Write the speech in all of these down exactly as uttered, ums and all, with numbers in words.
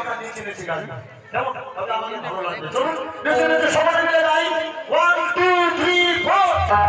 আমরা নিচে নিচে গাই কেমন তবে আমাদের ভালো লাগবে চলুন নিচে নিচে সবাই মিলে গাই ওয়ান টু থ্রি ফোর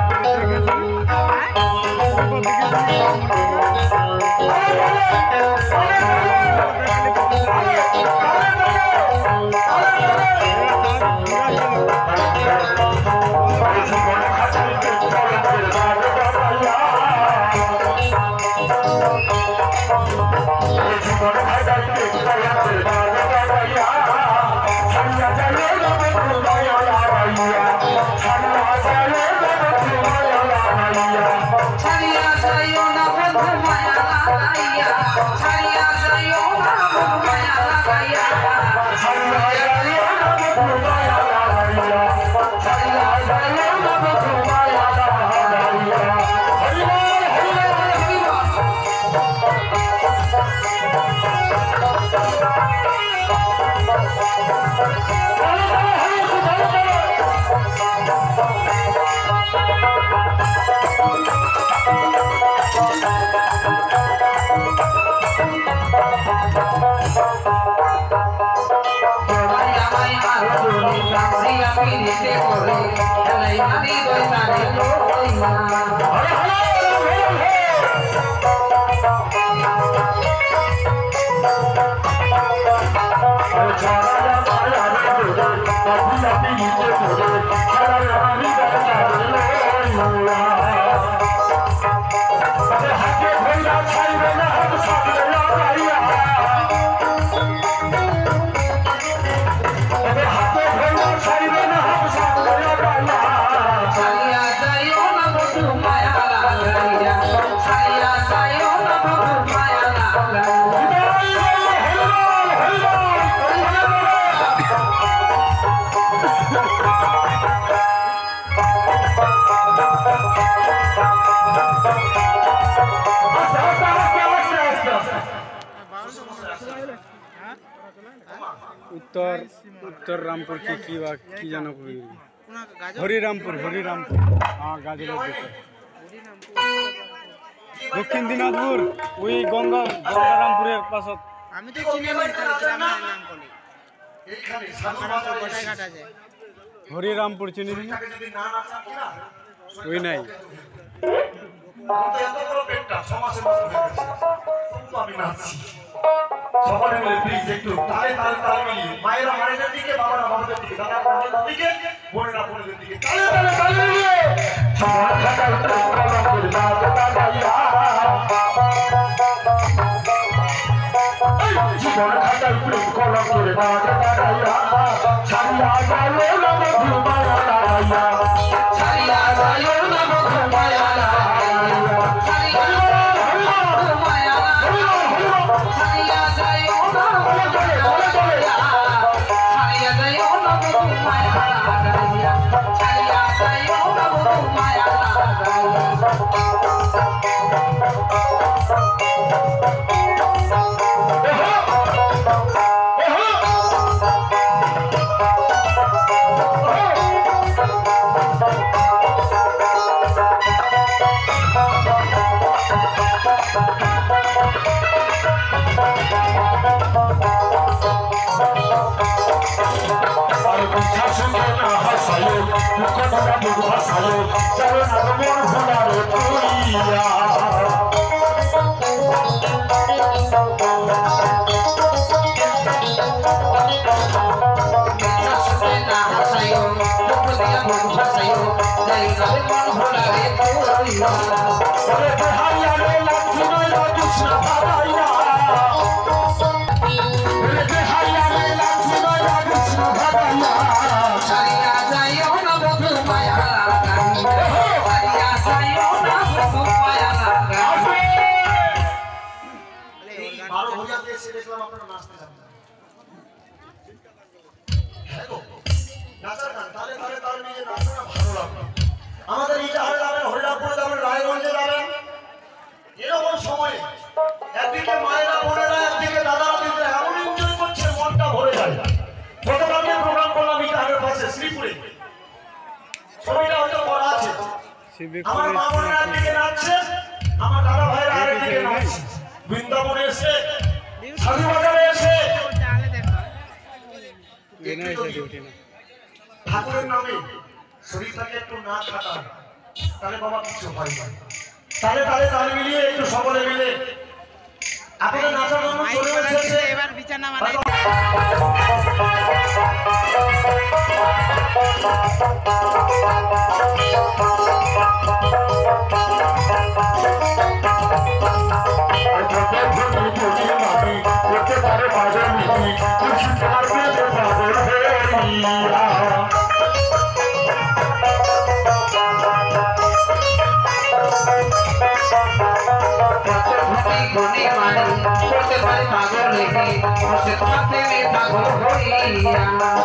उत्तर उत्तर रामपुर की की बात की जाना हरिरामपुर हरिरामपुर हाँ गाजर दक्षिण दिनाजपुर वही गंगा गंगारामपुर पास আমি তো চিনি না গ্রামের নাম বলি এইখানে সাধারণত গোটাই ঘাট আছে হরিরামপুর চিনি না ওই নাই এত বড় পেটটা সমাজের মতো হয়ে গেছে তো আমি নাচছি সবাই মিলে প্লিজ একটু তালে তালে তালে মিলিয়ে মায়েরা মায়েদের দিকে বাবারা বাবাদের দিকে দাদা দাদাদের দিকে বোনেরা বোনেদের দিকে তালে তালে তালে মিলিয়ে সবার খাটার উপরে কলম করে দাদা দাদাইয়া জীবন খাটার উপরে কলম করে দাদা দাদাইয়া ছাড়িয়া গেল না বন্ধু মায়া দাদাইয়া ছাড়িয়া গেল না বন্ধু মায়া দাদাইয়া ছাড়িয়া গেল না বন্ধু মায়া দাদাইয়া ছাড়িয়া গেল না বন্ধু মায়া দাদাইয়া ছাড়িয়া গেল না বন্ধু মায়া দাদাইয়া ছাড়িয়া গেল না বন্ধু মায়া দাদাইয়া আমাদের ইটাহারে যাবেন, হরিরামপুরে যাবেন, রায়গঞ্জে যাবেন, এরকম সময়ে একদিকে মায়েরা বোনেরা একদিকে দাদারা দিতে এমন এনজয় করছে মনটা ভরে যায়। গতকালকে প্রোগ্রাম করলাম ইটাহারের পাশে শ্রীপুরে, ছবিটা হয়তো করা আছে। আমার মা বোনেরা একদিকে নাচছে, আমার দাদা ভাইরা আরেকদিকে নাচছে। বৃন্দাবনে এসে, সাধুবাজারে এসে না একটু এসে যদি উঠে না ঠাকুরের নামে শরীরটাকে একটু না খাটান তাহলে বাবা কিছু হয় না। তাহলে তাহলে তাহলে মিলিয়ে একটু সকলে মিলে আপনাদের নাচার জন্য চলে এসেছে এবার বিছানা মানে করতে পারে পাগল রেখে বসে থাকতে পাগল হইয়া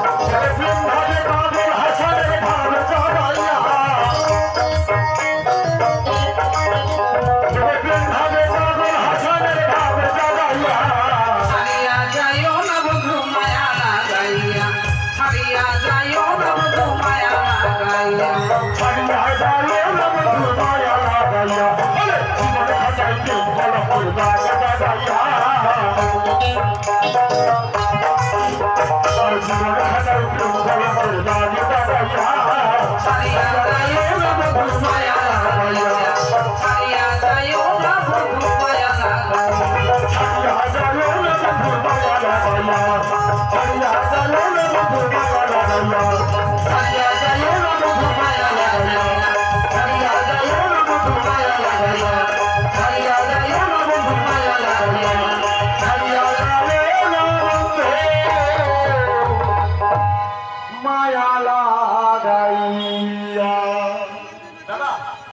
ছাড়িয়া যাইও না বন্ধু মায়া লাগাইয়া ছাড়িয়া যাইও না বন্ধু মায়া লাগাইয়া ছাড়িয়া যাইও না বন্ধু মায়া লাগাইয়া বলে জীবন খাটাইতে বল করবা লাগাইয়া জীবন খাটাইতে বল করবা লাগাইয়া ছাড়িয়া